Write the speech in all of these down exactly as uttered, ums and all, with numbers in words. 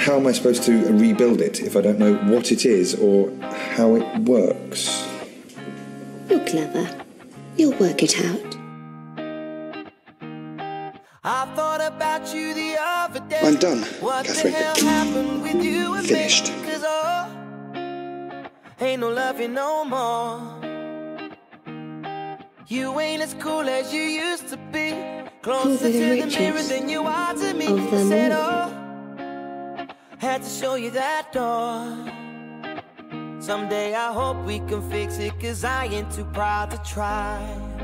how am I supposed to rebuild it if I don't know what it is or how it works? You're clever. You'll work it out. I thought about you the other day. I'm done, what Katherine. The hell happened with you and Finished. Me? 'Cause, oh, ain't no loving no more. You ain't as cool as you used to be. Closer the to the riches mirror than you are to me. of them Said, all. oh, had to show you that door. Someday I hope we can fix it, 'cause I ain't too proud to try.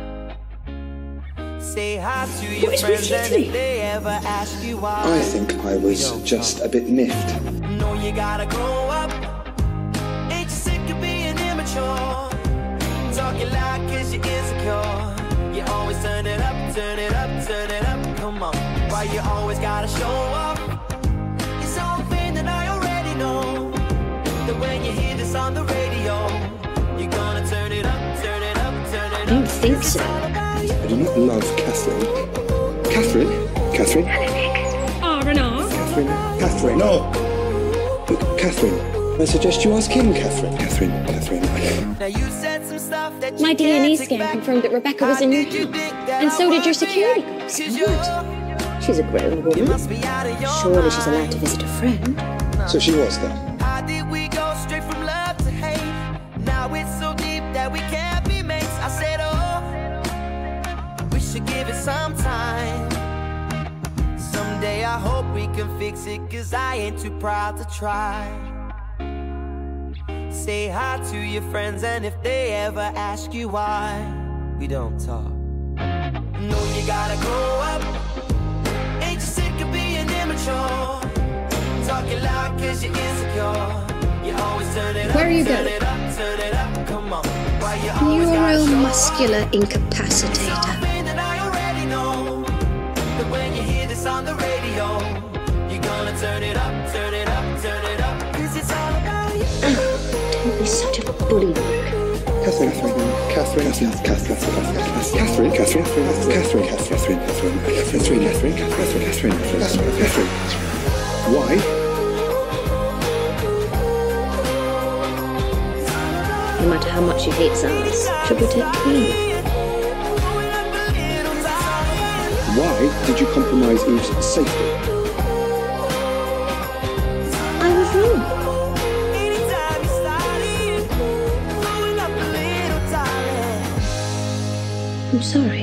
Say hi to your friends and if they ever ask you why. I think I was just a bit miffed. No, you gotta grow up. Ain't you sick of being immature? Talking like 'cause you're insecure. You always turn it up, turn it up, turn it up. Come on, why you always gotta show up? It's something that I already know. That when you hear this on the radio, you're gonna turn it up, turn it up, turn it up. I don't think so. I do not love Katherine. Katherine? Katherine? R and R? Katherine? Katherine? No! Look, Katherine, I suggest you ask him, Katherine. Katherine, Katherine. Now you said some stuff that you My D N A can't scan take back. confirmed that Rebecca was in your house, and so did your security guard. So what? She's a grown woman. Surely she's allowed to visit a friend. So she was then? How did we go straight from love to hate? Now it's so deep that we can't be mates. I said, oh, we should give it some time. Someday I hope we can fix it, 'cause I ain't too proud to try. Say hi to your friends, and if they ever ask you why we don't talk, no, you gotta grow up. Ain't you sick of being immature? Talking loud 'cause you're insecure. You always turn it up. Where are you turn going? it up, turn it up. Come on. Why you always You're gotta a show muscular up? incapacitator. Something that I already know. That when you hear this on the radio, you're gonna turn it up, turn it up, turn it up. 'Cause it's all about you. Don't be such a bully. Katherine, Katherine, Katherine, Katherine, Katherine, Katherine, Katherine, Katherine, Katherine, Katherine, Katherine, Katherine, Katherine, Katherine, Katherine, Katherine. Why? No matter how much you hate Zars, she'll protect me. Why did you compromise Eve's safety? I was wrong. I'm sorry.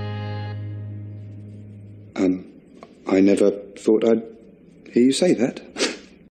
Um, I never thought I'd hear you say that.